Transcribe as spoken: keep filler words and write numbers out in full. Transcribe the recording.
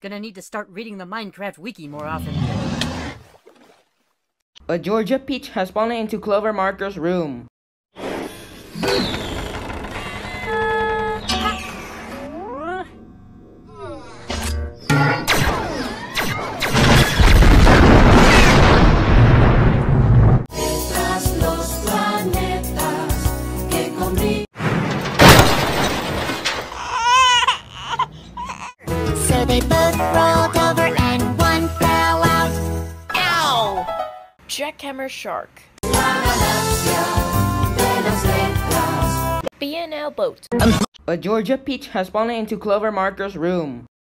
Gonna need to start reading the Minecraft wiki more often. A Georgia peach has fallen into Clover Marker's room. So they both rolled over and one fell out. Ow! Jackhammer Shark. B and L Boat. A Georgia peach has fallen into Clover Marker's room.